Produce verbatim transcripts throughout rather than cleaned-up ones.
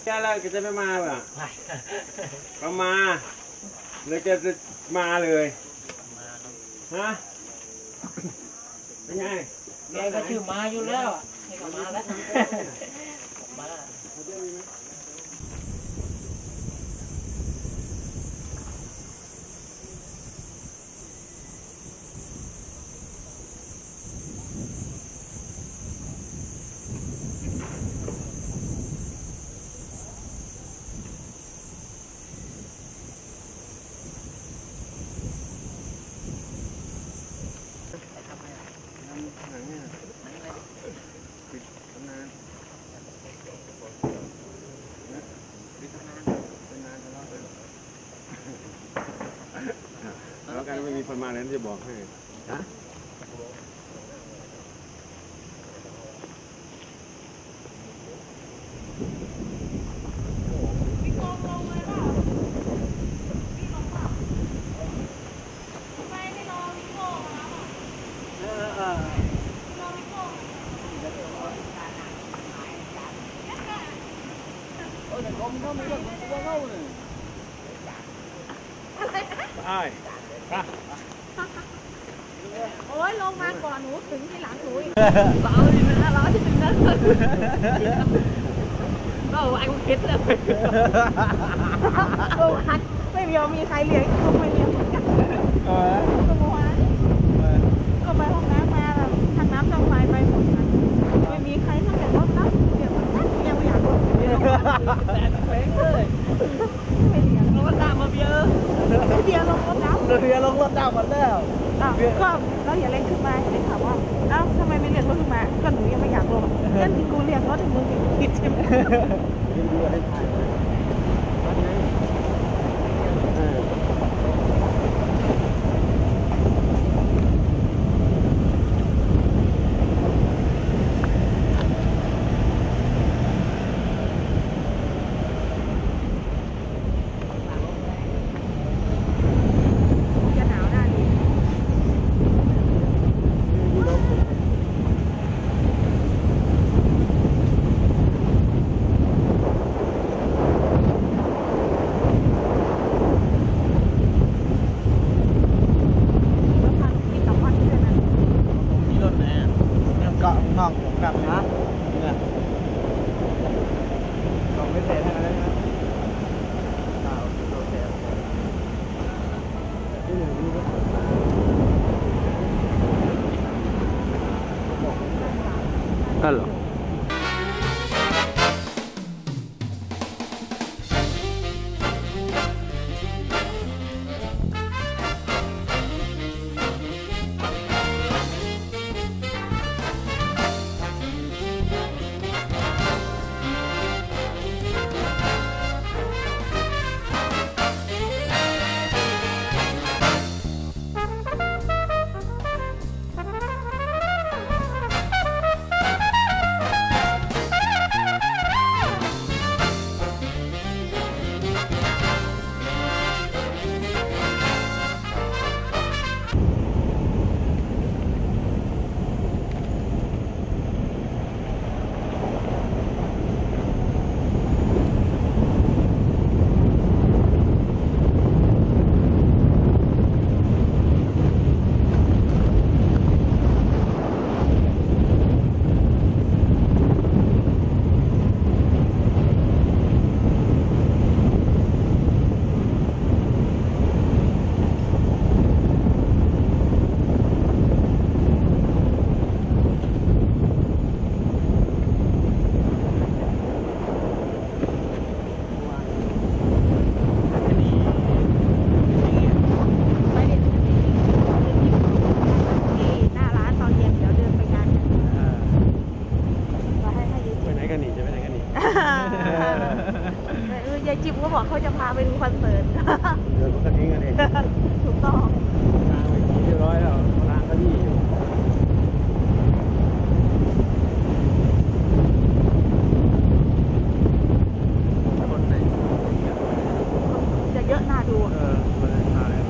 แค่แล้วก็จะไม่มาป่ะก็มาเลยจะมาเลยฮะเป็นไงแกก็ชื่อมาอยู่แล้วแกก็มาแล้วมาแล้วกันไม่มีคนมาแล้วจะบอกให้ฮะใช่โอ้ยลงมาก่อนหนูถึงที่หลังหนูอีกเราดินะเราที่ถึงนั้นเราไอ้คนคิดเลยโอ้ยไม่มีมีใครเลี้ยงก็ไม่เลี้ยงเหมือนกันก็มัวก็ไปห้องน้ำมาแบบทางน้ำทางไฟไปหมดนะไม่มีใครทำแต่รถนะเดี๋ยวมันยังไม่อยากรถแต่แฝงเลยไม่เลี้ยงรถดำมาเบียร์เบียร์ลงรถดำเรือลงรถดำหมดแล้วก็เราอย่าเล่นขึ้นมาเห็นถามว่าเอ้าทำไมไม่เรียกรถขึ้นมาก็หนูยังไม่อยากลงนั่นที่กูเรียกรถให้มึงผิดใช่ไหมฮัลโหลยายจิ๊บก็บอกเขาจะพาไปดูคอนเสิร์ตเดี๋ยวก็ทิ้งกันเองถูกต้องทางไปเรียบร้อยแล้วทางก็ดีคนไหนจะเยอะน่าดูเออคนไหนถ่าย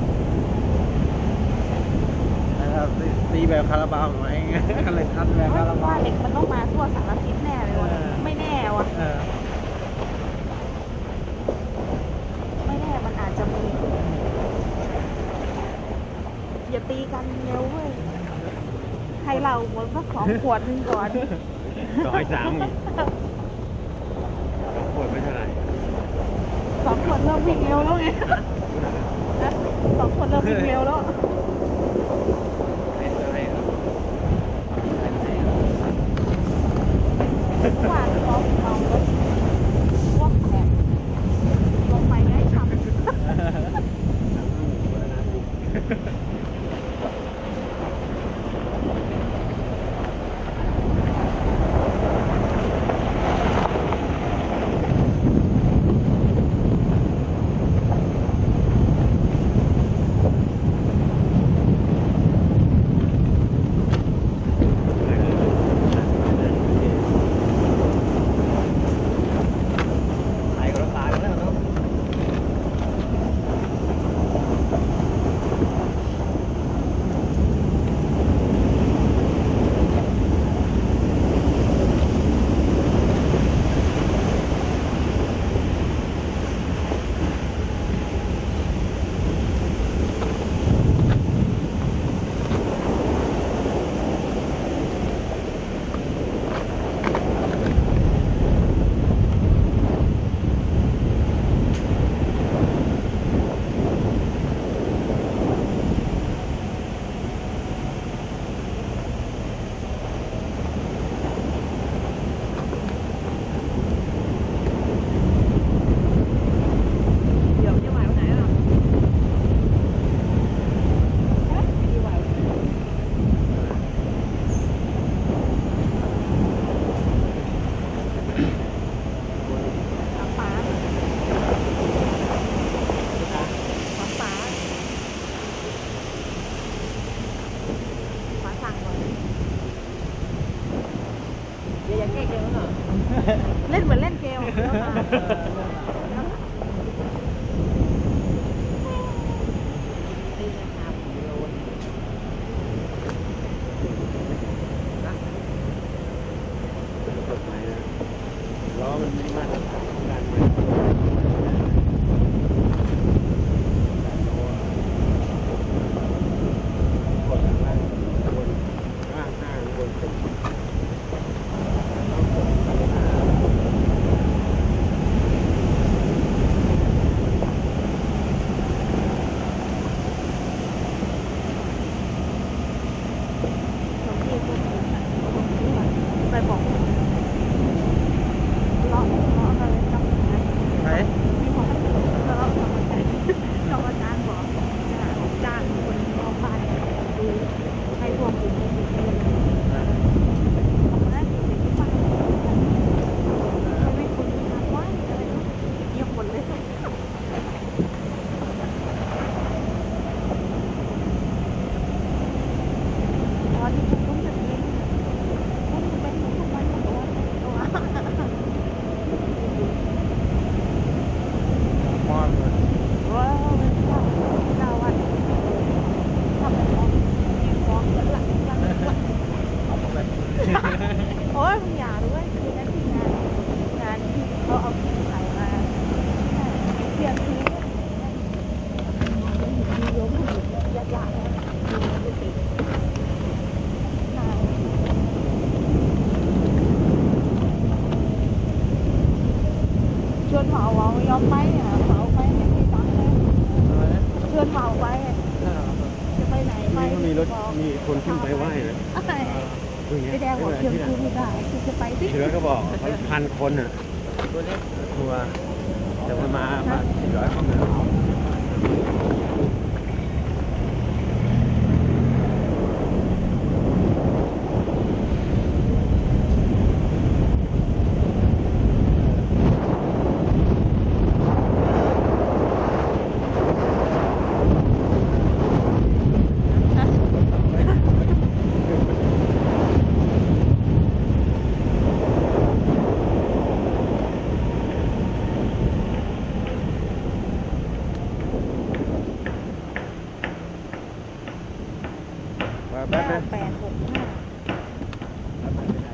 นะครับตีแบบคาราบาวไหมอะไรทันแบบคาราบาวเหล็กมันต้องมาทั่วสารทิศแน่เลยวะไม่แน่วะอย่าตีกันเร็วเว้ยให้เราหมดสักสองขวดหนึ่งก่อนต่อยสามอีกปวดไม่เท่าไหร่สองขวดเริ่มวิ่งเร็วแล้วไงสองขวดเริ่มวิ่งเร็วแล้วว่าเราเราพวกแขกลงไปง่ายทำ เล่นเหมือนเล่นเกมล้อมันไม่มาตรฐานการกดข้างบนข้างข้างบนตึกไปบอกเลาะเลาะอะไรจำได้ไหมมีคนเลาะกรรมการกรรมการบอกจ้างคนออกบ้านดูให้พวกคุณออกมาได้ถึงที่บ้านไม่คุณทำว่าอะไรเยี่ยมหมดเลยตอนที่ผมต้องจะเล่นผมจะเป็นทุกวันทุกวันตัวมอนเลยว้าวเป็นข้าวดาวันทำเป็นของมีของกันหลังหลังหลังโอ้ยมึงอย่าด้วยคือนั่นที่งานงานที่เขาเอาที่ขายมาเปลี่ยนทีมีโยมอยู่ยัดยาแล้วมีติดชวนเหมาเอายอมไปอ่ะเหมาไปไม่มีตังค์เลยชวนเหมาไปจะไปไหนไปมีรถมีคนขึ้นไปไหว้นะไปแดงบอกเชียงคูไม่ได้คือจะไปสิเชื้อก็บอกพันคนอ่ะตัวเล็กทัวร์แต่มันมามาสี่ร้อยคนนะแป๊บห้านึงแปดหกห้า